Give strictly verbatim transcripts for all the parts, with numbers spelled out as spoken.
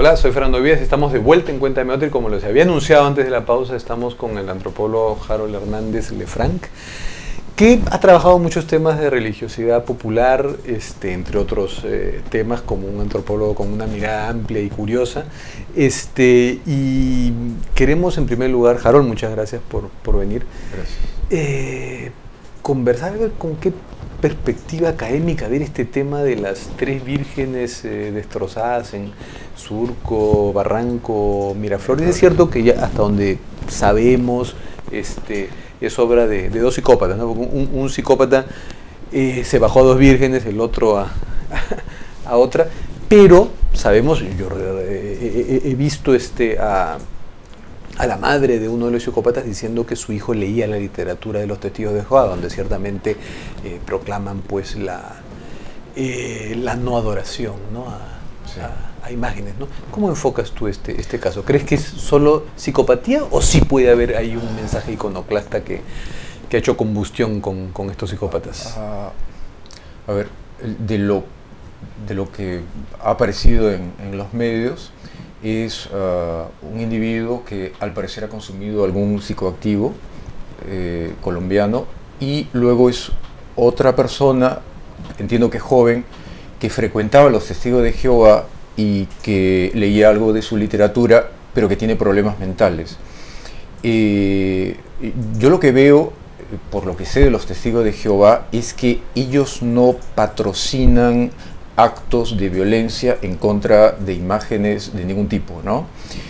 Hola, soy Fernando Víaz, estamos de vuelta en Cuéntame Otra y como les había anunciado antes de la pausa, estamos con el antropólogo Harold Hernández Lefranc, que ha trabajado muchos temas de religiosidad popular, este, entre otros eh, temas, como un antropólogo con una mirada amplia y curiosa. Este, y queremos en primer lugar, Harold, muchas gracias por, por venir, Gracias. Eh, conversar con qué perspectiva académica ver este tema de las tres vírgenes eh, destrozadas en Surco, Barranco, Miraflores. Es cierto que ya hasta donde sabemos este, es obra de, de dos psicópatas, ¿no? un, un psicópata eh, se bajó a dos vírgenes, el otro a, a otra, pero sabemos, yo eh, he visto este, a, a la madre de uno de los psicópatas diciendo que su hijo leía la literatura de los testigos de Jehová, donde ciertamente eh, proclaman pues la, eh, la no adoración, ¿no? A, sí. a, a imágenes, ¿no? ¿Cómo enfocas tú este, este caso? ¿Crees que es solo psicopatía o sí puede haber ahí un mensaje iconoclasta que, que ha hecho combustión con, con estos psicópatas? Uh, a ver, de lo, de lo que ha aparecido en, en los medios, es uh, un individuo que al parecer ha consumido algún psicoactivo eh, colombiano, y luego es otra persona, entiendo que joven, que frecuentaba los testigos de Jehová y que leía algo de su literatura, pero que tiene problemas mentales. Eh, yo lo que veo, por lo que sé de los testigos de Jehová, es que ellos no patrocinan actos de violencia en contra de imágenes de ningún tipo, ¿no?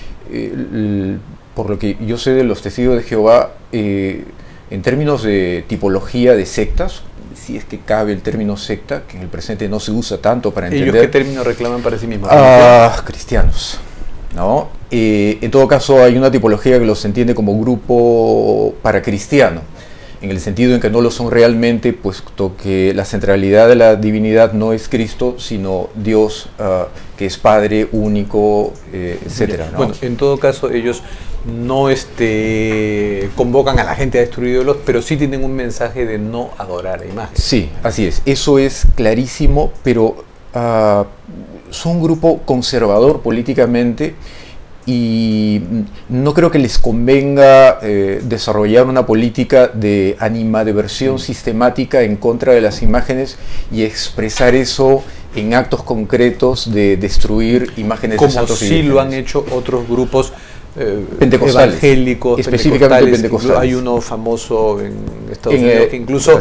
Eh, por lo que yo sé de los testigos de Jehová, eh, en términos de tipología de sectas, si es que cabe el término secta, que en el presente no se usa tanto para entender... ¿Ellos qué término reclaman para sí mismos? Ah, cristianos, ¿no? Eh, en todo caso hay una tipología que los entiende como grupo paracristiano, en el sentido en que no lo son realmente, puesto que la centralidad de la divinidad no es Cristo, sino Dios, uh, que es Padre único, eh, etcétera, ¿no? Bueno, en todo caso, ellos no este, convocan a la gente a destruir ídolos, pero sí tienen un mensaje de no adorar a imágenes. Sí, así es. Eso es clarísimo, pero uh, son un grupo conservador políticamente, y no creo que les convenga eh, desarrollar una política de animadversión sistemática en contra de las imágenes y expresar eso en actos concretos de destruir imágenes como de santos sí y vírgenes. Lo han hecho otros grupos eh, pentecostales, evangélicos, específicamente pentecostales. Hay uno famoso en Estados en, Unidos eh, que incluso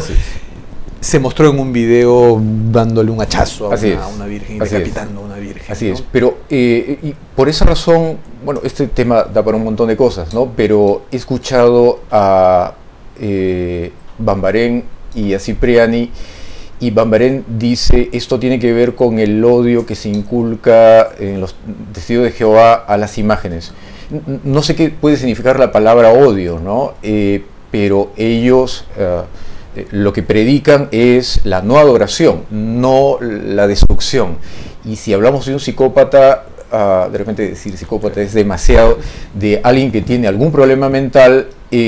se mostró en un video dándole un hachazo a, una, a una virgen, decapitando a una virgen. Así ¿no? es, pero eh, y por esa razón, bueno, este tema da para un montón de cosas, ¿no? Pero he escuchado a eh, Bambarén y a Cipriani, y Bambarén dice, esto tiene que ver con el odio que se inculca en los testigos de Jehová a las imágenes. No sé qué puede significar la palabra odio, ¿no? Eh, pero ellos... Uh, lo que predican es la no adoración, no la destrucción. Y si hablamos de un psicópata, uh, de repente decir psicópata es demasiado, de alguien que tiene algún problema mental,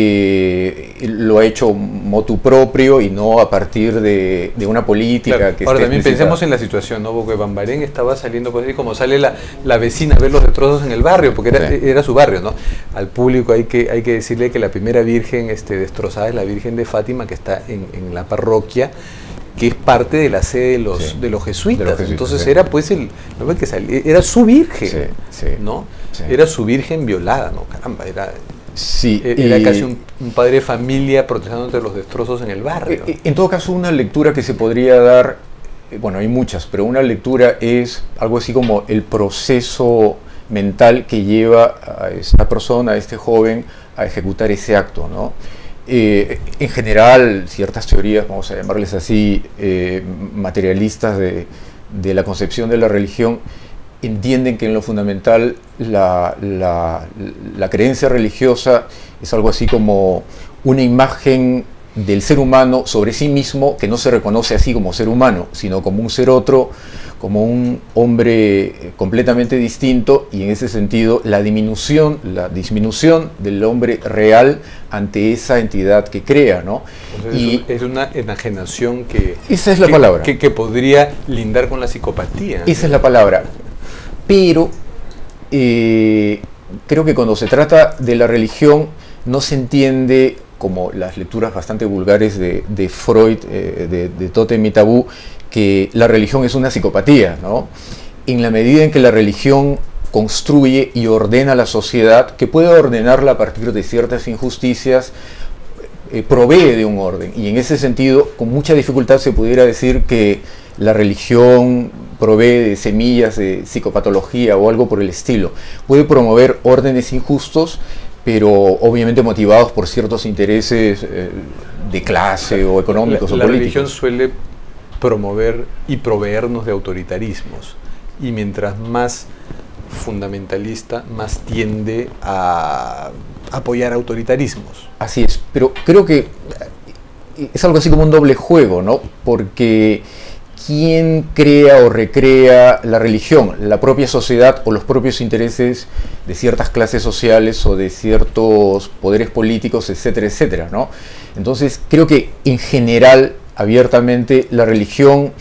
eh, lo ha hecho motu propio y no a partir de, de una política. Claro. Que Ahora esté también explícita. pensemos en la situación, ¿no? Porque Bambarén estaba saliendo, pues así como sale la, la vecina a ver los destrozos en el barrio, porque era, sí. era su barrio, ¿no? Al público hay que, hay que decirle que la primera virgen este, destrozada es la Virgen de Fátima, que está en, en la parroquia, que es parte de la sede de los, sí. de los jesuitas. De los jesuitas. Entonces sí. era pues el, no que salía, era su virgen, sí. Sí. ¿no? Sí. Era su virgen violada, ¿no? Caramba, era... Sí, era y, casi un, un padre de familia protegiendo entre los destrozos en el barrio. En todo caso, una lectura que se podría dar, bueno, hay muchas, pero una lectura es algo así como el proceso mental que lleva a esta persona, a este joven, a ejecutar ese acto, ¿no? Eh, en general, ciertas teorías, vamos a llamarles así, eh, materialistas de, de la concepción de la religión, entienden que en lo fundamental la, la, la creencia religiosa es algo así como una imagen del ser humano sobre sí mismo que no se reconoce así como ser humano, sino como un ser otro, como un hombre completamente distinto, y en ese sentido la disminución, la disminución del hombre real ante esa entidad que crea, ¿no? Entonces y es una enajenación que, esa es la que, palabra. Que, que podría lindar con la psicopatía. Esa es la palabra. Pero eh, creo que cuando se trata de la religión no se entiende como las lecturas bastante vulgares de, de Freud, eh, de, de Tótem y Tabú, que la religión es una psicopatía, ¿no? En la medida en que la religión construye y ordena la sociedad, que puede ordenarla a partir de ciertas injusticias, eh, provee de un orden. Y en ese sentido, con mucha dificultad se pudiera decir que la religión provee de semillas de psicopatología o algo por el estilo. Puede promover órdenes injustos, pero obviamente motivados por ciertos intereses eh, de clase o económicos la, o la políticos. La religión suele promover y proveernos de autoritarismos, y mientras más fundamentalista, más tiende a apoyar autoritarismos. Así es, pero creo que es algo así como un doble juego, ¿no? Porque ¿quién crea o recrea la religión? ¿La propia sociedad o los propios intereses de ciertas clases sociales o de ciertos poderes políticos, etcétera, etcétera, ¿no? Entonces, creo que en general, abiertamente, la religión,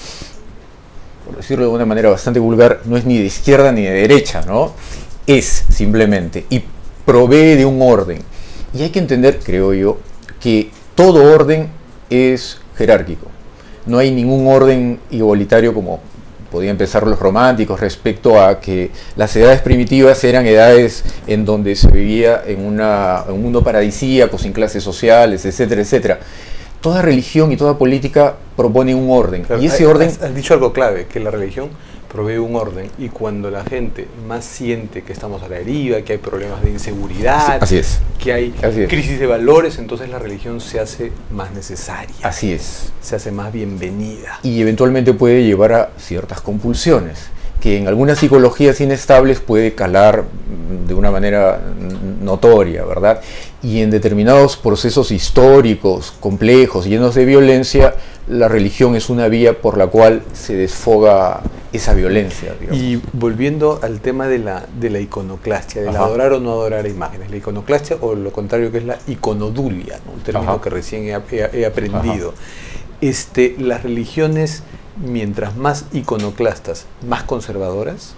por decirlo de una manera bastante vulgar, no es ni de izquierda ni de derecha, ¿no? Es, simplemente, y provee de un orden. Y hay que entender, creo yo, que todo orden es jerárquico. No hay ningún orden igualitario como podían pensar los románticos respecto a que las edades primitivas eran edades en donde se vivía en, una, en un mundo paradisíaco, sin clases sociales, etcétera, etcétera. Toda religión y toda política propone un orden. Claro, y ese has, orden... Has dicho algo clave, que la religión provee un orden, y cuando la gente más siente que estamos a la deriva, que hay problemas de inseguridad, así es, que hay así es. crisis de valores, entonces la religión se hace más necesaria. Así es. Se hace más bienvenida. Y eventualmente puede llevar a ciertas compulsiones, que en algunas psicologías inestables puede calar de una manera notoria, ¿verdad? Y en determinados procesos históricos, complejos, llenos de violencia, la religión es una vía por la cual se desfoga esa violencia, digamos. Y volviendo al tema de la, de la iconoclastia, del Ajá. adorar o no adorar imágenes, la iconoclastia, o lo contrario que es la iconodulia, ¿no? Un término Ajá. que recién he, he, he aprendido. Este, las religiones, mientras más iconoclastas, más conservadoras.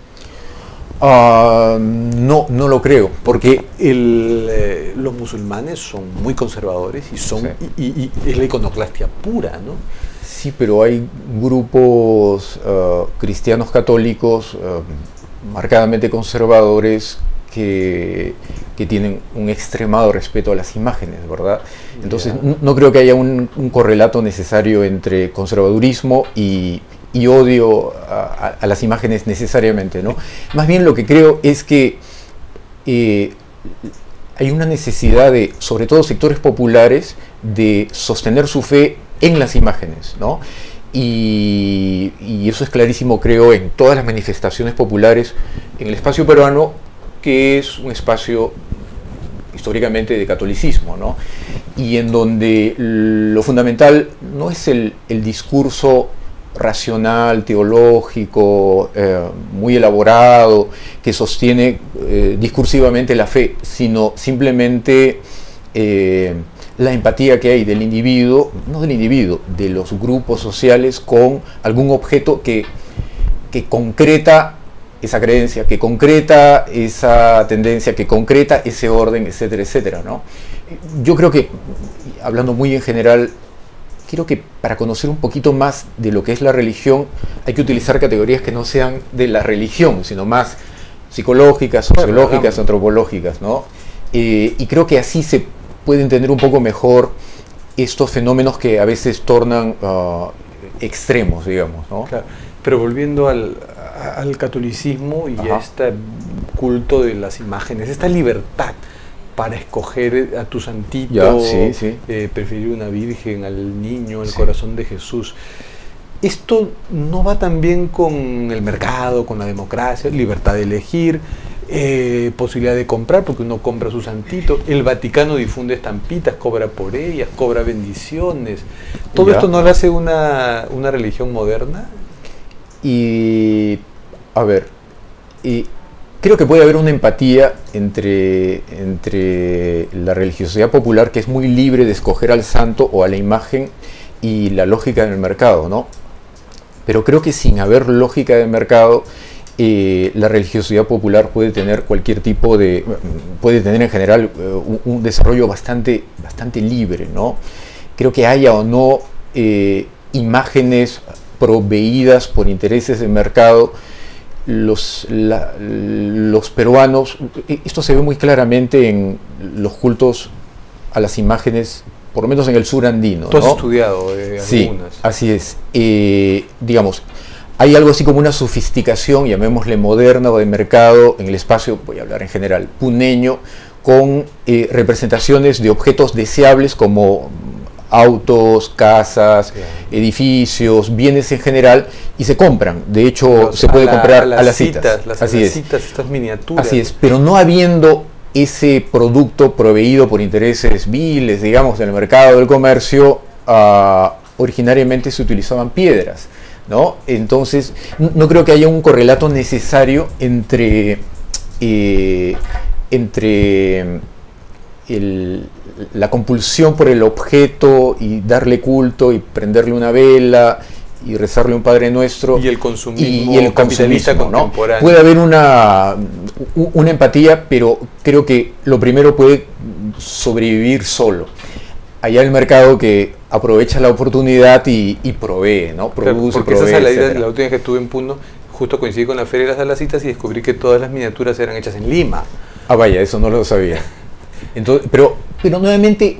Uh, no, no lo creo, porque el, eh, los musulmanes son muy conservadores y son sí. y, y, y es la iconoclastia pura, ¿no? Sí, pero hay grupos uh, cristianos católicos uh, marcadamente conservadores que, que tienen un extremado respeto a las imágenes, ¿verdad? Entonces yeah. no, no creo que haya un, un correlato necesario entre conservadurismo y y odio a, a las imágenes necesariamente, ¿no? Más bien lo que creo es que eh, hay una necesidad de, sobre todo sectores populares, de sostener su fe en las imágenes, ¿no? Y, y eso es clarísimo, creo, en todas las manifestaciones populares en el espacio peruano, que es un espacio históricamente de catolicismo, ¿no? Y en donde lo fundamental no es el, el discurso racional, teológico, eh, muy elaborado, que sostiene eh, discursivamente la fe, sino simplemente eh, la empatía que hay del individuo, no del individuo, de los grupos sociales con algún objeto que, que concreta esa creencia, que concreta esa tendencia, que concreta ese orden, etcétera, etcétera, ¿no? Yo creo que, hablando muy en general, creo que para conocer un poquito más de lo que es la religión hay que utilizar categorías que no sean de la religión, sino más psicológicas, sociológicas, antropológicas, ¿no? Eh, y creo que así se puede entender un poco mejor estos fenómenos que a veces tornan uh, extremos, digamos, ¿no? Claro. Pero volviendo al, al catolicismo y Ajá. a este culto de las imágenes, esta libertad para escoger a tu santito, ya, sí, sí. Eh, preferir una virgen, al niño, el sí. corazón de Jesús. Esto no va también con el mercado, con la democracia, libertad de elegir, eh, posibilidad de comprar, porque uno compra su santito. El Vaticano difunde estampitas, cobra por ellas, cobra bendiciones. ¿Todo ya. esto no lo hace una, una religión moderna? Y, a ver, y creo que puede haber una empatía entre, entre la religiosidad popular, que es muy libre de escoger al santo o a la imagen, y la lógica del mercado, ¿no? Pero creo que sin haber lógica del mercado eh, la religiosidad popular puede tener cualquier tipo de, puede tener en general eh, un, un desarrollo bastante, bastante libre, ¿no? Creo que haya o no eh, imágenes proveídas por intereses de mercado, los, la, los peruanos, esto se ve muy claramente en los cultos a las imágenes, por lo menos en el sur andino. Tú has ¿no? estudiado eh, sí, algunas. así es. Eh, digamos, hay algo así como una sofisticación, llamémosle moderna o de mercado, en el espacio, voy a hablar en general, puneño, con eh, representaciones de objetos deseables como autos, casas, claro, edificios, bienes en general, y se compran. De hecho, Los, se puede a la, comprar a las, a las citas. citas. Las, así las es. citas, estas miniaturas. Así es, pero no habiendo ese producto proveído por intereses viles, digamos, en el mercado del comercio, uh, originariamente se utilizaban piedras, ¿no? Entonces, no creo que haya un correlato necesario entre, eh, entre el, la compulsión por el objeto y darle culto y prenderle una vela y rezarle un Padre Nuestro y el consumismo y, y el capitalista consumismo, contemporáneo. ¿no? Puede haber una, una empatía, pero creo que lo primero puede sobrevivir solo. Allá el mercado que aprovecha la oportunidad y, y provee, ¿no? Produce, claro, porque provee, esa es la idea. La última vez que estuve en Puno, justo coincidí con la Feria de las Alacitas y descubrí que todas las miniaturas eran hechas en Lima. Ah, vaya, eso no lo sabía. Entonces, pero, pero nuevamente,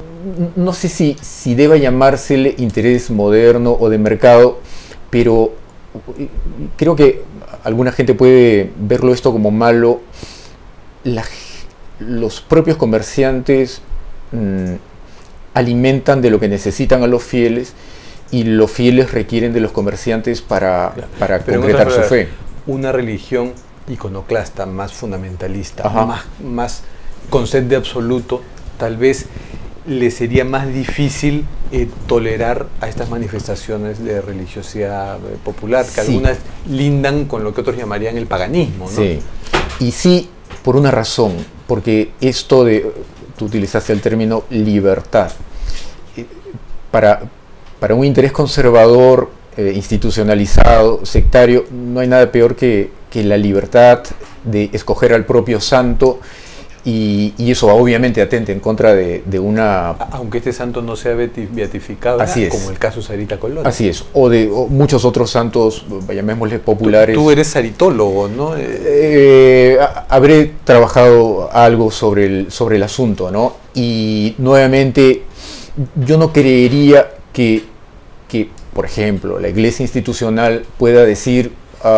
no sé si, si deba llamársele interés moderno o de mercado, pero creo que alguna gente puede verlo esto como malo. La, los propios comerciantes mmm, alimentan de lo que necesitan a los fieles y los fieles requieren de los comerciantes para, para concretar su fe. Una religión iconoclasta, más fundamentalista, más, más con sed de absoluto, tal vez le sería más difícil eh, tolerar a estas manifestaciones de religiosidad eh, popular, que sí, algunas lindan con lo que otros llamarían el paganismo, ¿no? Sí, y sí, por una razón, porque esto de, tú utilizaste el término libertad, eh, para, para un interés conservador, eh, institucionalizado, sectario, no hay nada peor que, que la libertad de escoger al propio santo. Y, y eso obviamente atenta en contra de, de una... Aunque este santo no sea beatificado, así es, como el caso Sarita Colonia. Así es, o de o muchos otros santos, llamémosles populares. Tú, tú eres saritólogo, ¿no? Eh, habré trabajado algo sobre el, sobre el asunto, ¿no? Y nuevamente, yo no creería que, que, por ejemplo, la iglesia institucional pueda decir...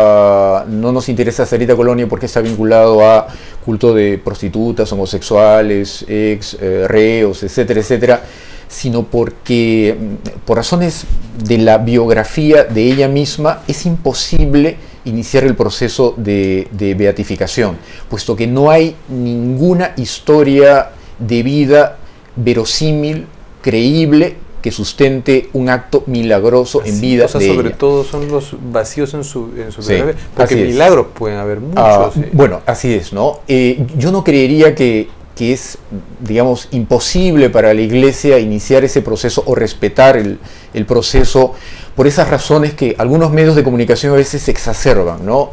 Uh, no nos interesa Sarita Colonia porque está vinculado a culto de prostitutas, homosexuales, ex, eh, reos, etcétera, etcétera, sino porque por razones de la biografía de ella misma es imposible iniciar el proceso de, de beatificación, puesto que no hay ninguna historia de vida verosímil, creíble, que sustente un acto milagroso en vida o sea, de sobre ella. todo son los vacíos en su, en su sí, vida, porque milagros pueden haber muchos. Uh, sí. Bueno, así es, ¿no? Eh, yo no creería que, que es, digamos, imposible para la Iglesia iniciar ese proceso o respetar el, el proceso por esas razones que algunos medios de comunicación a veces exacerban, ¿no?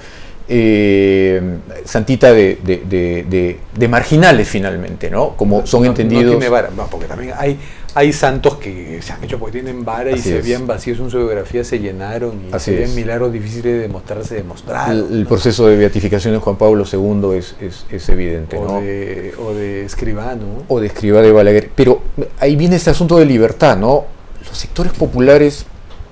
Eh, santita de, de, de, de, de marginales finalmente, ¿no? Como son no, entendidos... No tiene vara, no, porque también hay... Hay santos que se han hecho porque tienen vara y Así se es. veían vacíos en su biografía, se llenaron y Así se ven es. milagros difíciles de demostrarse, demostraron. El, el ¿no? proceso de beatificación de Juan Pablo segundo es, es, es evidente, o ¿no? De, o de Escribano. O de Escrivá de Balaguer. Pero ahí viene este asunto de libertad, ¿no? Los sectores populares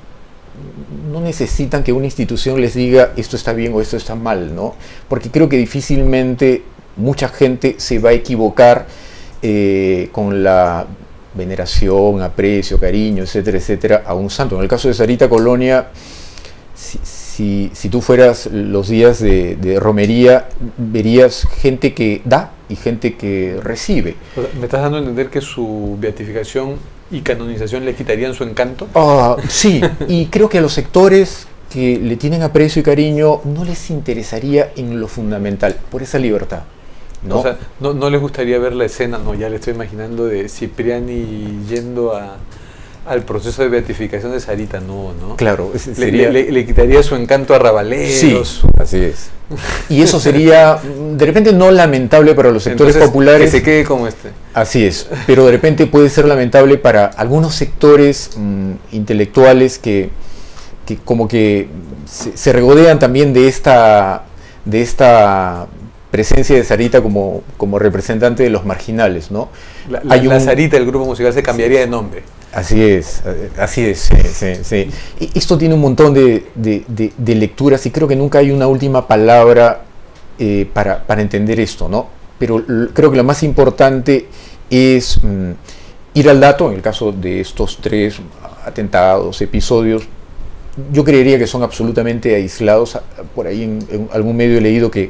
no necesitan que una institución les diga esto está bien o esto está mal, ¿no? Porque creo que difícilmente mucha gente se va a equivocar eh, con la veneración, aprecio, cariño, etcétera, etcétera, a un santo. En el caso de Sarita Colonia, si, si, si tú fueras los días de, de romería, verías gente que da y gente que recibe. ¿Me estás dando a entender que su beatificación y canonización le quitarían su encanto? Uh, sí, y creo que a los sectores que le tienen aprecio y cariño no les interesaría en lo fundamental, por esa libertad. ¿No? O sea, no, no les gustaría ver la escena, no, ya le estoy imaginando de Cipriani yendo a, al proceso de beatificación de Sarita, no, ¿no? Claro, sería... le, le, le quitaría su encanto a Rabalero. Sí, su... así es. Y eso sería, de repente, no lamentable para los sectores Entonces, populares. Que se quede como este. Así es, pero de repente puede ser lamentable para algunos sectores mmm, intelectuales que, que como que se, se regodean también de esta, de esta presencia de Sarita como, como representante de los marginales, ¿no? La, la, Hay la un... Sarita, el grupo musical, se cambiaría de nombre. Así es, así es, sí, sí, sí. Y esto tiene un montón de, de, de, de lecturas y creo que nunca hay una última palabra eh, para, para entender esto, ¿no? Pero creo que lo más importante es mm, ir al dato. En el caso de estos tres atentados, episodios, yo creería que son absolutamente aislados. Por ahí en, en algún medio he leído que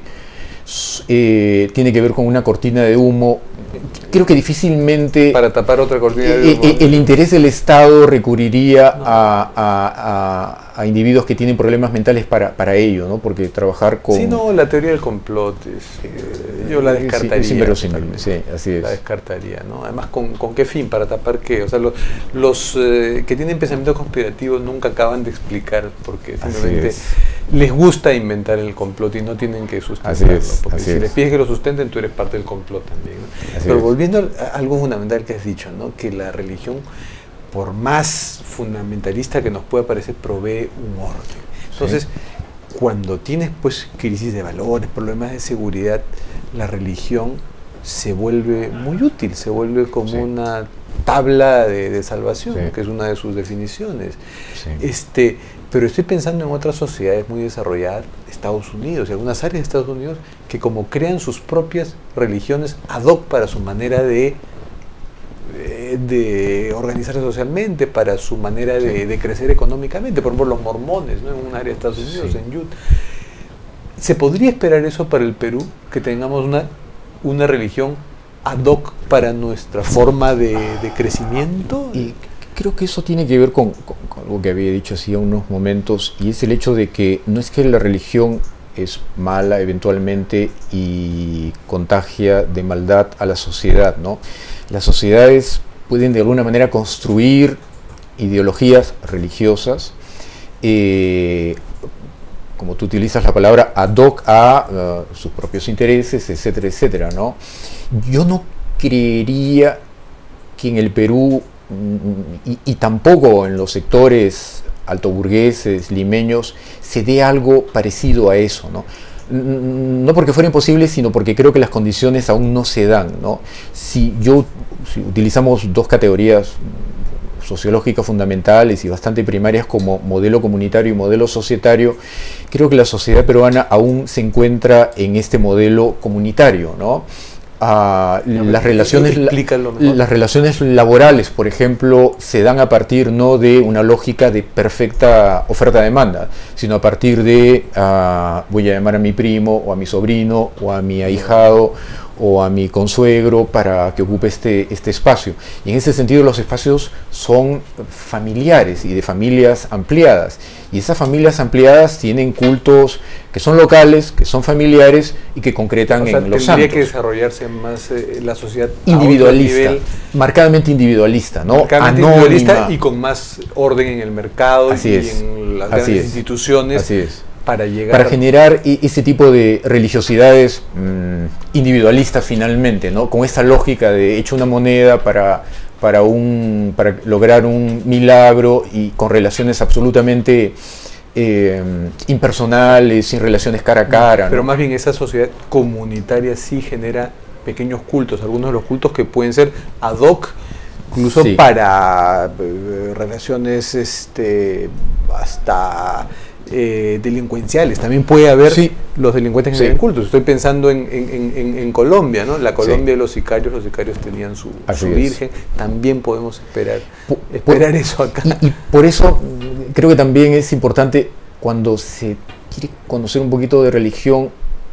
eh, tiene que ver con una cortina de humo. Creo que difícilmente para tapar otra cortina de humo. El, el interés del Estado recurriría no. a, a, a, a individuos que tienen problemas mentales para, para ello, ¿no? Porque trabajar con... Sí, no, la teoría del complot, es, eh, yo la descartaría. Sí, inverosímil, sí, así es. La descartaría, ¿no? Además, ¿con, con qué fin? ¿Para tapar qué? O sea, los, los eh, que tienen pensamiento conspirativo nunca acaban de explicar, porque simplemente les gusta inventar el complot y no tienen que sustentarlo. Así es, porque así si es. les pides que lo sustenten, tú eres parte del complot también, ¿no? Pero volviendo a algo fundamental que has dicho, ¿no? Que la religión, por más fundamentalista que nos pueda parecer, provee un orden. Entonces, sí. cuando tienes pues crisis de valores, problemas de seguridad, la religión se vuelve muy útil, se vuelve como sí. una tabla de, de salvación, sí. que es una de sus definiciones. Sí. Este, pero estoy pensando en otras sociedades muy desarrolladas, Estados Unidos y algunas áreas de Estados Unidos, que como crean sus propias religiones ad hoc para su manera de, de, de organizarse socialmente, para su manera de, de crecer económicamente. Por ejemplo, los mormones, ¿no? En un área de Estados Unidos, sí. en Utah. ¿Se podría esperar eso para el Perú? Que tengamos una, una religión ad hoc para nuestra forma de, de crecimiento. Y creo que eso tiene que ver con, con, con algo que había dicho hacía unos momentos, y es el hecho de que no es que la religión es mala eventualmente y contagia de maldad a la sociedad, ¿no? Las sociedades pueden de alguna manera construir ideologías religiosas, eh, como tú utilizas la palabra, ad hoc a uh, sus propios intereses, etcétera, etcétera, ¿no? Yo no creería que en el Perú, y, y tampoco en los sectores altoburgueses, limeños, se dé algo parecido a eso, ¿no? No porque fuera imposible, sino porque creo que las condiciones aún no se dan, ¿no? Si yo, si utilizamos dos categorías sociológicas fundamentales y bastante primarias como modelo comunitario y modelo societario, creo que la sociedad peruana aún se encuentra en este modelo comunitario, ¿no? Uh, las relaciones las relaciones laborales, por ejemplo, se dan a partir no de una lógica de perfecta oferta-demanda, sino a partir de uh, voy a llamar a mi primo o a mi sobrino o a mi ahijado o a mi consuegro para que ocupe este, este espacio. Y en ese sentido los espacios son familiares y de familias ampliadas. Y esas familias ampliadas tienen cultos que son locales, que son familiares y que concretan, o sea, en los santos. Tendría que desarrollarse más eh, la sociedad individualista, marcadamente individualista, ¿no? Marcadamente individualista y con más orden en el mercado. Así y es. en las Así grandes es. instituciones. Así es. Para, llegar para generar ese tipo de religiosidades mmm, individualistas finalmente, ¿no? Con esa lógica de hecho una moneda para, para, un, para lograr un milagro y con relaciones absolutamente eh, impersonales, sin relaciones cara a cara. Pero ¿no? más bien esa sociedad comunitaria sí genera pequeños cultos, algunos de los cultos que pueden ser ad hoc, incluso sí. para eh, relaciones este, hasta... Eh, delincuenciales, también puede haber sí. los delincuentes que sí. tienen cultos. Estoy pensando en, en, en, en Colombia, ¿no? La Colombia sí. de los sicarios, los sicarios tenían su, su virgen, también podemos esperar, por, esperar por, eso acá. Y, y por eso creo que también es importante, cuando se quiere conocer un poquito de religión,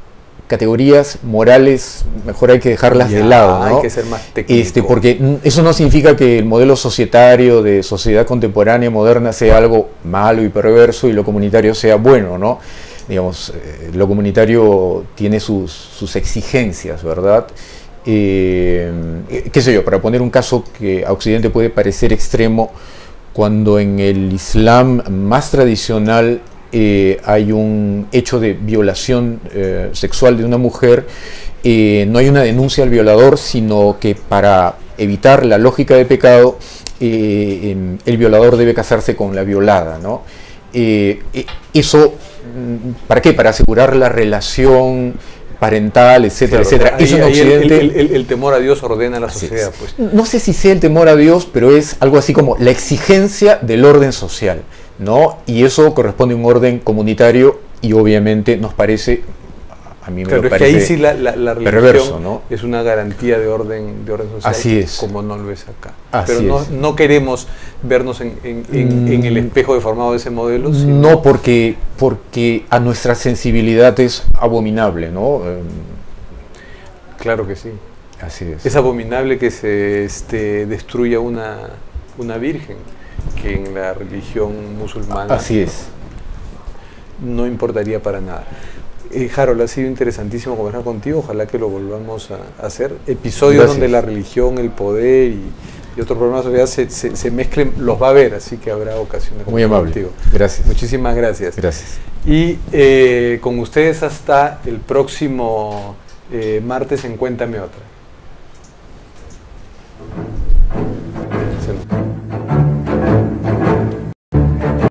categorías morales, mejor hay que dejarlas ya, de lado, ¿no? Hay que ser más técnico. Este, porque eso no significa que el modelo societario de sociedad contemporánea moderna sea algo malo y perverso y lo comunitario sea bueno, ¿no? Digamos, eh, lo comunitario tiene sus, sus exigencias, ¿verdad? Eh, qué sé yo, para poner un caso que a Occidente puede parecer extremo, cuando en el Islam más tradicional eh, hay un hecho de violación eh, sexual de una mujer, eh, no hay una denuncia al violador, sino que para evitar la lógica de pecado, eh, el violador debe casarse con la violada, ¿no? Eh, eso, ¿para qué? Para asegurar la relación parental, etcétera, Claro, etcétera. ahí, Eso en ahí el, Occidente, el, el, el temor a Dios ordena la así sociedad, es. pues. No sé si sea el temor a Dios, pero es algo así como la exigencia del orden social, ¿no? Y eso corresponde a un orden comunitario y obviamente nos parece, a mí me Claro, lo es que parece ahí sí la, la, la religión perverso, ¿no? es una garantía de orden, de orden social, Así es. como no lo es acá. Así Pero no, es. no queremos vernos en, en, en, en el espejo deformado de ese modelo. Sino No, porque, porque a nuestra sensibilidad es abominable, ¿no? Eh, Claro que sí. Así es. Es abominable que se este, destruya una, una virgen, que en la religión musulmana Así es. no importaría para nada. Eh, Harold, ha sido interesantísimo conversar contigo, ojalá que lo volvamos a, a hacer. Episodios Gracias. donde la religión, el poder y, y otros problemas de sociedad se, se, se mezclen, los va a ver, así que habrá ocasión de Muy conversar amable. contigo. Gracias. Muchísimas gracias. Gracias. Y eh, con ustedes hasta el próximo eh, martes en Cuéntame Otra.